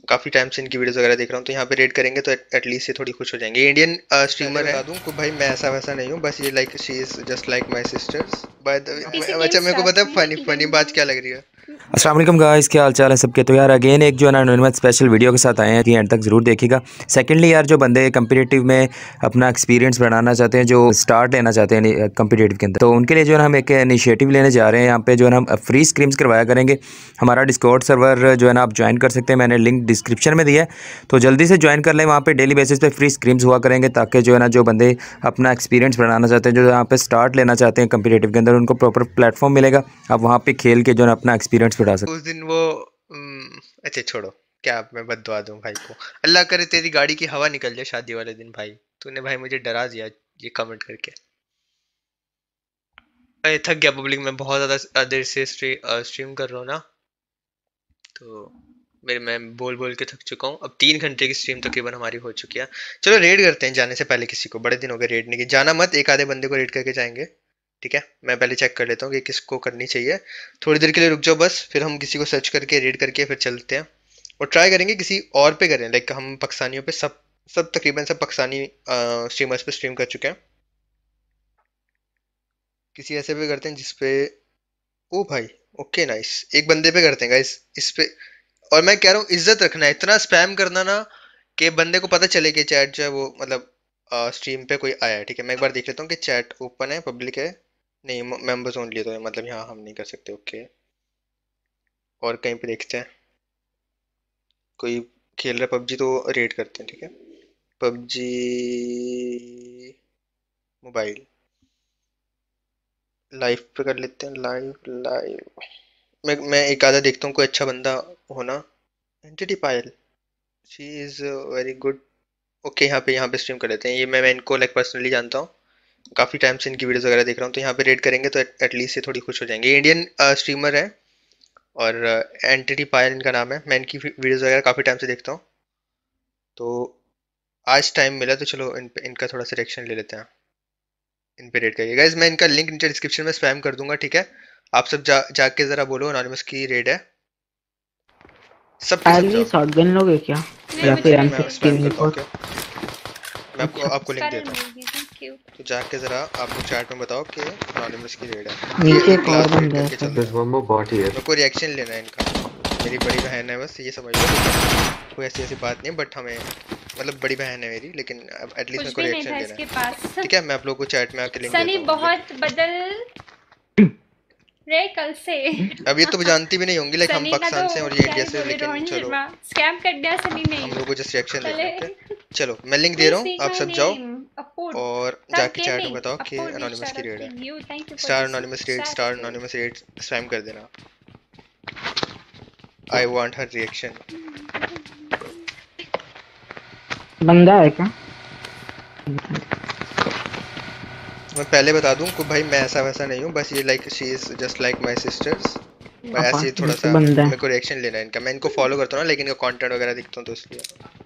काफी टाइम से इनकी वीडियोस वगैरह देख रहा हूँ, तो यहाँ पे रेड करेंगे तो एटलीस्ट ये थोड़ी खुश हो जाएंगे। इंडियन स्ट्रीमर है। बता दूँ को भाई मैं ऐसा वैसा नहीं हूँ, बस ये like she is just like my sisters. By the way अच्छा मेरे को पता है फनी फनी बात क्या लग रही है। अस्सलाम वालेकुम गाइस, क्या हाल चाल है सबके। तो यार अगेन एक जो है ना एनोनिमस स्पेशल वीडियो के साथ आए हैं, एंड तक ज़रूर देखिएगा। सेकंडली यार जो बंदे कम्पिटिटिव में अपना एक्सपीरियंस बढ़ाना चाहते हैं, जो स्टार्ट लेना चाहते हैं कम्पिटिटिव के अंदर, तो उनके लिए जो है ना हम एक इनिशिएटिव लेने जा रहे हैं। यहाँ पे जो है ना हम फ्री स्क्रीम्स करवाया करेंगे। हमारा डिस्कॉर्ड सर्वर जो है ना आप ज्वाइन कर सकते हैं, मैंने लिंक डिस्क्रिप्शन में दिया है, तो जल्दी से ज्वाइन कर लें। वहाँ पे डेली बेसिस पे फ्री स्क्रीम्स हुआ करेंगे, ताकि जो है ना जो बंदे अपना एक्सपीरियंस बढ़ाना चाहते हैं, जो यहाँ पे स्टार्ट लेना चाहते हैं कम्पिटिटिव के अंदर, उनको प्रॉपर प्लेटफॉर्म मिलेगा। आप वहाँ पे खेल के जो है ना अपना एक्सपीरियंस बढ़ा सकते हैं। उस दिन वो अच्छा छोड़ो, क्या अब मैं बददुआ दूं भाई को। अल्लाह करे तेरी गाड़ी की हवा निकल जाए शादी वाले दिन। भाई तूने भाई मुझे डरा दिया ये कमेंट करके। मैं थक गया पब्लिक में, बहुत ज्यादा देर से स्ट्रीम कर रहा हूँ ना, तो मैं बोल बोल के थक चुका हूँ। अब 3 घंटे की स्ट्रीम तकरीबन हमारी हो चुकी है। चलो रेड करते हैं जाने से पहले किसी को। बड़े दिन हो गए रेड नहीं की। जाना मत, एक आधे बंदे को रेड करके जाएंगे, ठीक है। मैं पहले चेक कर लेता हूँ कि किसको करनी चाहिए। थोड़ी देर के लिए रुक जाओ बस, फिर हम किसी को सर्च करके रेड करके फिर चलते हैं। और ट्राई करेंगे किसी और पे करें, लाइक हम पाकिस्तानियों पे सब सब तकरीबन सब पाकिस्तानी स्ट्रीमर्स पे स्ट्रीम कर चुके हैं। किसी ऐसे पे करते हैं जिसपे ओ भाई, ओके नाइस, एक बंदे पे करते हैं गाइस इस पे। और मैं कह रहा हूँ इज्जत रखना है, इतना स्पैम करना ना कि बंदे को पता चले कि चैट जो है वो मतलब स्ट्रीम पे कोई आया है, ठीक है। मैं एक बार देख लेता हूँ कि चैट ओपन है, पब्लिक है, नहीं मेंबर्स ओनली तो है, मतलब यहाँ हम नहीं कर सकते, ओके। और कहीं पे देखते हैं कोई खेल रहा है पबजी तो रेड करते हैं, ठीक है। पबजी मोबाइल लाइव पे कर लेते हैं, लाइव लाइव। मैं एक आधा देखता हूँ कोई अच्छा बंदा होना। Entity Payal, she is very good. Okay यहाँ पे स्ट्रीम कर लेते हैं। ये मैं इनको लाइक पर्सनली जानता हूँ, काफ़ी टाइम से इनकी वीडियोस वगैरह देख रहा हूँ, तो यहाँ पे रेड करेंगे तो एटलीस्ट ये थोड़ी खुश हो जाएंगे। इंडियन स्ट्रीमर है और एंटिटी पायल इनका नाम है। मैं इनकी वीडियोस वगैरह काफ़ी टाइम से देखता हूँ, तो आज टाइम मिला तो चलो इनका थोड़ा सा रिएक्शन ले लेते हैं। इन पे रेड करिए गाइज, मैं इनका लिंक नीचे डिस्क्रिप्शन में स्पैम कर दूंगा, ठीक है। आप सब जाके ज़रा बोलो अनोनिमस की रेड है, सबके सब खाली जाओ। शॉटगन लोगे क्या या फिर मैं स्पैम M16 करता हूँ, फोर? ओके। मैं आपको अच्छा, आपको लिंक देता हूँ, तो जाके ज़रा आप लोग चैट में बताओ कि अनोनिमस की रेड है। ये नीचे एक एक और क्लास रेड बंदा है करके शायद। चलते हैं। मेरे को रिएक्शन लेना है इनका। मेरी बड़ी बहन है बस, ये समझ लो। कोई ऐसी ऐसी बात नहीं, बट हमें मतलब बड़ी बहन है मेरी, लेकिन अब एटलीस्ट मेरे कुछ को भी नहीं रिएक्शन था लेना इसके है, पास। ठीक है। मैं आप लोगों को चैट में आके लिंक सनी देता हूँ बहुत बदल रहे कल से। अब ये तो जानती भी नहीं होंगी, लाइक हम सनी का तो पाकिस्तान से हैं और ये क्या इंडिया ही से, बोले, लेकिन रोहन चलो शर्मा स्कैम कर दिया सनी ने हम लोग को जस्ट रिएक्शन लेना पहले। है, ओके। चलो मैं लिंक दे प्लीज रहा हूँ, स्पीक आप माय सब जाओ नेम। अपुड और टफ जाके चैट में गेमिंग। बताओ कि अपुड अनोनिमस शाउट की आउट रेड टू है। You, thank you for star this anonymous raid, shout star out. Anonymous raid spam कर देना। I want her reaction. बंदा है क्या? मैं पहले बता दूं को भाई मैं ऐसा वैसा नहीं हूँ, बस ये like she is just like my sisters. मैं ऐसे ही थोड़ा अपार्टमेंट से सा बंदा मेरे है। को रिएक्शन लेना है इनका। मैं इनको फॉलो करता हूँ ना, लेकिन इनका कंटेंट वगैरह दिखता हूँ तो इसलिए।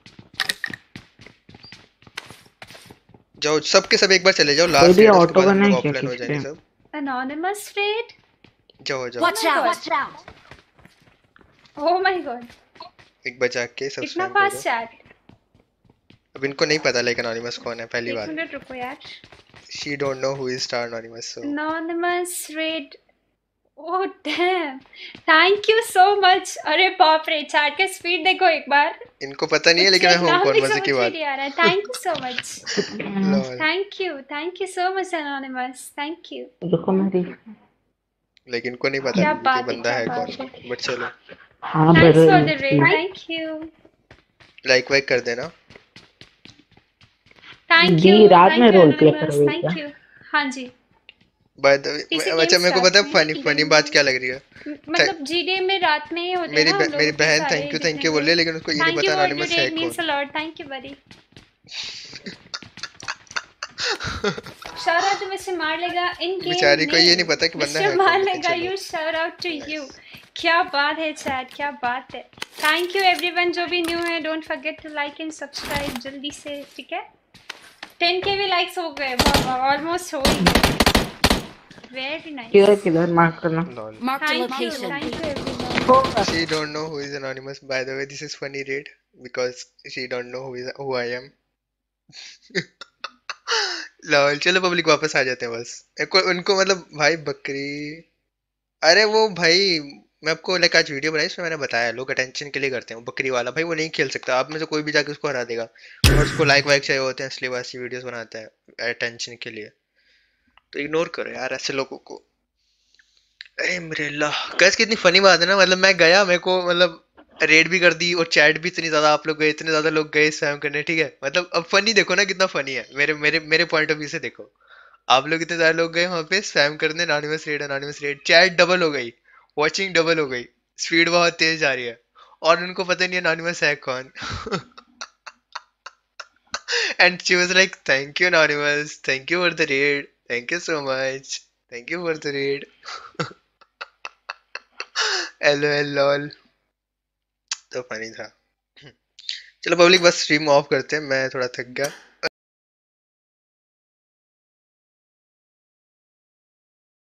जाओ सबके सब एक बार चले जाओ, कोई लास्ट भी रेड है उसके ऑटो बाद हम गन लोग है क्या ऑफलाइन हो किसी जाएंगे पे? सब। Anonymous raid? जाओ जाओ Watch out! Watch out! Oh my god! एक बार जाके सब कितना स्पैम कर दो। Fast chat. अब इनको नहीं पता लाइक अनोनिमस कौन है, पहली एक बात। मिनट रुको यार। She don't know who is star anonymous, so Anonymous raid. Oh damn! Thank you so much. अरे बाप रे, चैट का स्पीड देखो एक बार। इनको पता नहीं है लेकिन मुझे मैं एक हूँ नाम कौन, भी मजे की समझ में बात। नहीं आ रहा है। Thank you so much. Lol. Thank you so much Anonymous. Thank you. रुको मेरी। लेकिन इनको नहीं पता क्या कि बात है, बंदा क्या है कौन, बात है। बट चलो हाँ थैंक्स फॉर द रेड, पर थैंक यू। लाइक वाइक कर देना। थैंक दी यू रात में रोल प्ले Anonymous, करोगे क्या? Thank you. हाँ जी। बाय द वे टीसी अच्छा गेम मेरे को स्टार्ट पता है में फनी फनी बात क्या लग रही है। मतलब जीडीए में रात में ही होते हैं मेरी ना हम मेरी लोगों के बहन सारे थैंक जितने यू बोल रही है, ग्रुप। लेकिन उसको ये नहीं थैंक यू पता फॉर द अनोनिमस है रेड मींस कौन। अ लॉट, थैंक यू बड़ी। शाउट आउट टू मिस्टर मार लेगा इन गेम बेचारी को ये नहीं नहीं, पता कि बंदा मिस्टर है मार कौन, लेकिन लेगा चलो you, shout out to you. Nice. क्या बात है चैट, क्या बात है। थैंक यू एवरीवन जो भी न्यू है, don't forget to like and subscribe जल्दी से, ठीक है। 10K भी लाइक्स हो गए, ऑलमोस्ट हो ही गए। Very nice. किधर किधर मार्क करना? Lol. Thank you everyone. She don't know who is anonymous. By the way, this is funny raid because she don't know who I am. Lol चलो पब्लिक वापस आ जाते हैं बस उनको मतलब भाई बकरी। अरे वो भाई मैं आपको लाइक आज वीडियो बनाई उसमें मैंने बताया लोग अटेंशन के लिए करते हैं वो बकरी वाला भाई वो नहीं खेल सकता आप में से कोई भी जाके उसको हरा देगा और उसको लाइक वाइक चाहिए होते हैं इसलिए वैसी वीडियोस बनाता है अटेंशन के लिए। तो इग्नोर करो यार ऐसे लोगों को। अरे मेरे अल्लाह कैस कितनी फनी बात है ना मतलब मैं गया मेरे को मतलब रेड भी कर दी और चैट भी इतनी ज्यादा आप लोग गए इतने ज्यादा लोग गए स्पैम करने ठीक है मतलब अब फनी देखो ना कितना फनी है मेरे मेरे मेरे पॉइंट ऑफ व्यू से देखो। आप लोग इतने ज्यादा लोग गए वहां पे स्पैम करने अनोनिमस रेड चैट डबल हो गई वॉचिंग डबल हो गई स्पीड बहुत तेज जा रही है और उनको पता नहीं अनोनिमस है कौन। And she was like thank you anonymous thank you for the raid thank you so much thank you for the raid. L L lol तो फनी था। चलो पब्लिक बस स्ट्रीम ऑफ करते हैं मैं थोड़ा थक गया।